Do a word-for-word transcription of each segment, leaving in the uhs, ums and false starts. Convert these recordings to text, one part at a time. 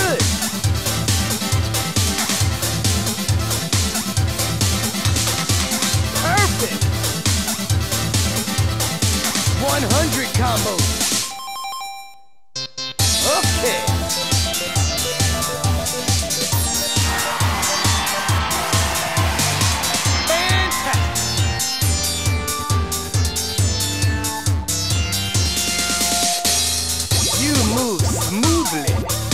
good. Perfect. one hundred combos. Okay. You move smoothly.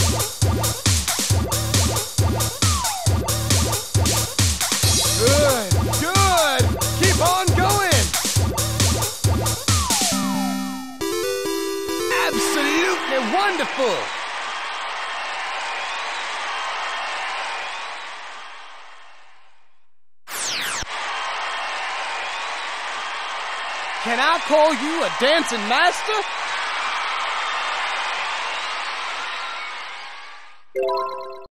Good, good. Keep on going. Absolutely wonderful. Can I call you a dancing master?